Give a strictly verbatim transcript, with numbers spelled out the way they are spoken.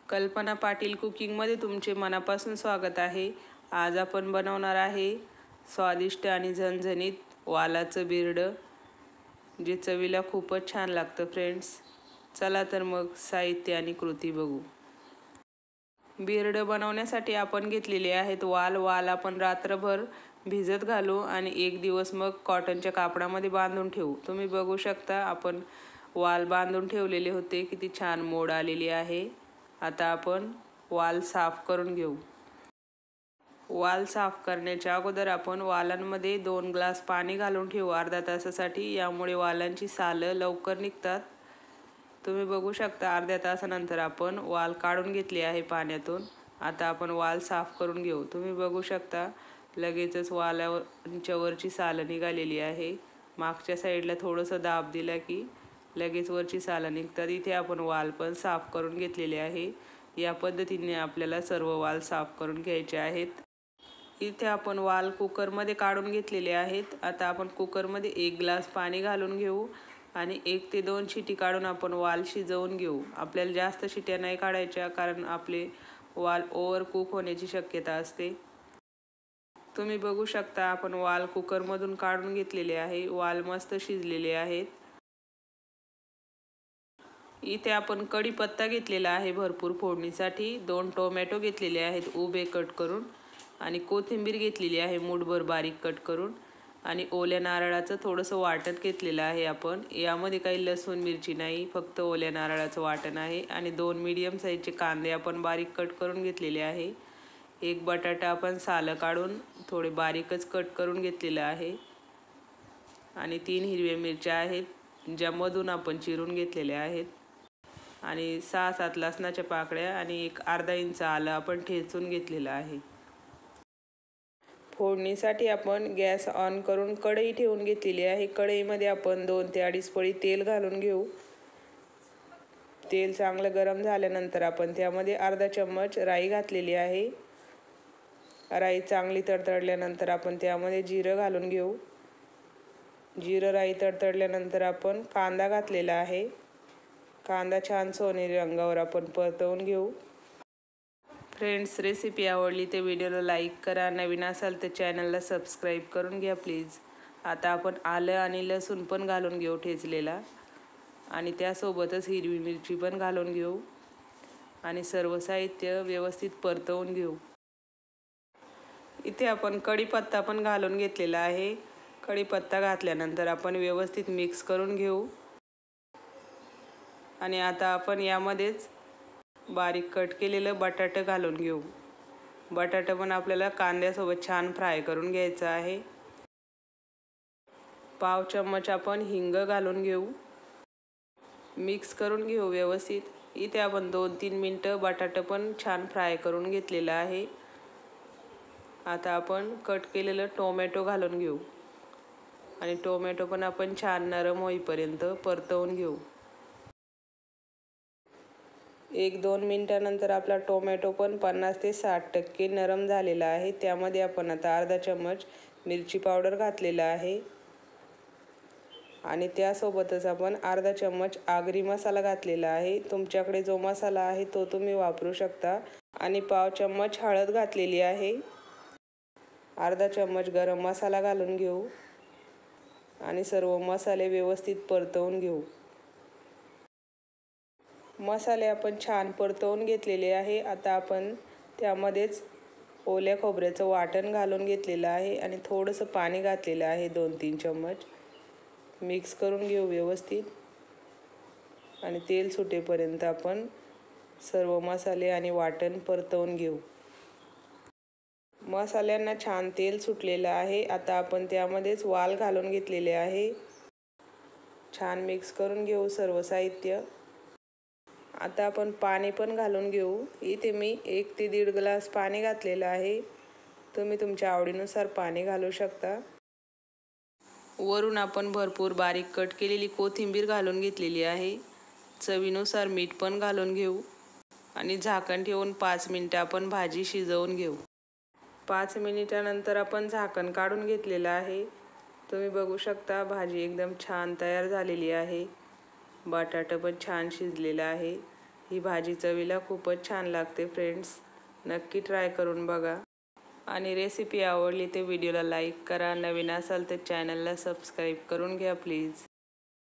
कल्पना पाटील कुकिंगमध्ये तुमचे मनापासून स्वागत आहे। आज आपण बनवणार आहे स्वादिष्ट आणि झणझणीत वालाचं बिरडं, जे चवीला खूपच छान लागतं फ्रेंड्स। चला तर मग साहित्य आणि कृती बघू। बिरडं बनवण्यासाठी आपण घेतलेले आहेत वाल। वाल आपण रात्रभर भिजत घालू आणि एक दिवस मग कॉटनच्या कापडामध्ये बांधून ठेवू। तुम्ही बघू शकता आपण वाल बांधून ठेवलेले होते, किती छान मोड आलेली आहे। आता आपण वाल साफ करून घेऊ। वाल साफ करण्याच्या अगोदर आपण वालांमध्ये दोन ग्लास पाणी घालून ठेवू अर्धा तासासाठी। यामुळे वालांची सालं लवकर निघतात। तुम्ही बघू शकता अर्ध्या तासानंतर आपण वाल काढून घेतले आहे पाण्यातून। आता आपण वाल साफ करून घेऊ। तुम्ही बघू शकता लगेचच वालाच्या वरची सालं निघालेली आहे। मागच्या साईडला थोडंसं दाब दिला की लगेच वरची सालं निघतात। इथे आपण वाल पण साफ करून घेतलेले आहे। या पद्धतीने आपल्याला सर्व वाल साफ करून घ्यायचे आहेत। इथे आपण वाल कुकरमध्ये काढून घेतलेले आहेत। आता आपण कुकरमध्ये एक ग्लास पाणी घालून घेऊ आणि एक ते दोन शिटी काढून आपण वाल शिजवून घेऊ। आपल्याला जास्त शिट्या नाही काढायच्या, कारण आपले वाल ओव्हर कुक होण्याची शक्यता असते। तुम्ही बघू शकता आपण वाल कुकरमधून काढून घेतलेले आहे। वाल मस्त शिजलेले आहेत। इथे आपण कढीपत्ता घेतलेला आहे भरपूर फोडणीसाठी। दोन टोमॅटो घेतलेले आहेत उभे कट करून आणि कोथिंबीर घेतलेली आहे मूठभर बारीक कट करून आणि ओल्या नारळाचं थोडंसं वाटण घेतलेलं आहे आपण। यामध्ये काही लसूण मिरची नाही, फक्त ओल्या नारळाचं वाटण आहे। आणि दोन मीडियम साईजचे कांदे आपण बारीक कट करून घेतलेले आहे। एक बटाटा आपण सालं काढून थोडे बारीकच कट करून घेतलेलं आहे आणि तीन हिरव्या मिरच्या आहेत, ज्या मधून आपण चिरून घेतलेल्या आहेत आणि सहा सात लसणाच्या पाकळ्या आणि एक अर्धा इंच आलं आपण ठेचून घेतलेलं आहे। फोडणीसाठी आपण गॅस ऑन करून कढई ठेवून घेतलेली आहे। कढईमध्ये आपण दोन ते अडीच पळी तेल घालून घेऊ। तेल चांगलं गरम झाल्यानंतर आपण त्यामध्ये अर्धा चम्मच राई घातलेली आहे। राई चांगली तडतडल्यानंतर आपण त्यामध्ये जिरं घालून घेऊ। जिरं राई तडतडल्यानंतर आपण कांदा घातलेला आहे। कांदा छान सोनेरी रंगावर आपण परतवून घेऊ। फ्रेंड्स, रेसिपी आवडली तर व्हिडिओला लाईक करा, नवीन असाल तर चॅनलला सबस्क्राईब करून घ्या प्लीज। आता आपण आलं आणि लसूण पण घालून घेऊ ठेचलेला आणि त्यासोबतच हिरवी मिरची पण घालून घेऊ आणि सर्व साहित्य व्यवस्थित परतवून घेऊ। इथे आपण कढीपत्ता पण घालून घेतलेला आहे। कढीपत्ता घातल्यानंतर आपण व्यवस्थित मिक्स करून घेऊ आणि आता आपण यामध्येच बारीक कट केलेलं बटाटे घालून घेऊ। बटाटा पण आपल्याला कांद्यासोबत छान फ्राय करून घ्यायचा आहे। पाव चम्मच आपण हिंग घालून घेऊ। मिक्स करून घेऊ व्यवस्थित। इथे आपण दोन तीन मिनटं बटाटा पण छान फ्राय करून घेतलेला आहे। आता आपण कट केलेलं टोमॅटो घालून घेऊ आणि टोमॅटो पण आपण छान नरम होईपर्यंत परतवून घेऊ। एक दोन मिनिटानंतर आपला टोमॅटो पण पन्नास ते साठ टक्के नरम झालेला आहे। त्यामध्ये आपण आता अर्धा चम्मच मिरची पावडर घातलेला आहे आणि त्यासोबतच आपण अर्धा चम्मच आगरी मसाला घातलेला आहे। तुमच्याकडे जो मसाला आहे तो तुम्ही वापरू शकता। आणि पाव चम्मच हळद घातलेली आहे। अर्धा चम्मच गरम मसाला घालून घेऊ आणि सर्व मसाले व्यवस्थित परतवून घेऊ। मसाले आपण छान परतवून घेतलेले आहे। आता आपण त्यामध्येच ओल्या खोबऱ्याचं वाटण घालून घेतलेलं आहे आणि थोडंसं पाणी घातलेलं आहे दोन तीन चम्मच। मिक्स करून घेऊ व्यवस्थित आणि तेल सुटेपर्यंत आपण सर्व मसाले आणि वाटण परतवून घेऊ। मसाल्यांना छान तेल सुटलेलं आहे। आता आपण त्यामध्येच वाल घालून घेतलेले आहे। छान मिक्स करून घेऊ सर्व साहित्य। आता आपण पाणी पण घालून घेऊ। इथे मी एक ते दीड ग्लास पाणी घातलेलं आहे। तुम्ही तुमच्या आवडीनुसार पाणी घालू शकता। वरून आपण भरपूर बारीक कट केलेली कोथिंबीर घालून घेतलेली आहे। चवीनुसार मीठ पण घालून घेऊ आणि झाकण ठेवून पाच मिनिटं आपण भाजी शिजवून घेऊ। पाच मिनिटानंतर आपण झाकण काढून घेतलेलं आहे। तुम्ही बघू शकता भाजी एकदम छान तयार झालेली आहे। बटाटा पण छान शिजलेला आहे। ही भाजी चवीला खूपच छान लागते फ्रेंड्स, नक्की ट्राय करून बघा. आणि रेसिपी आवडली तर व्हिडिओला लाईक करा, नवीन असाल तर चॅनलला सबस्क्राईब करून घ्या प्लीज.